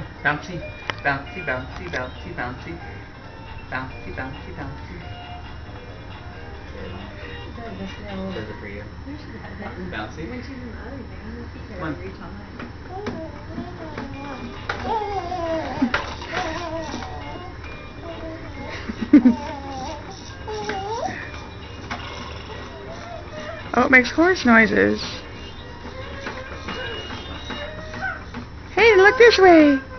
Bouncy, bouncy, bouncy, bouncy, bouncy. Bouncy, bouncy, bouncy. Does it for you? Bouncy? Come on. Oh, it makes horse noises. Hey, look this way.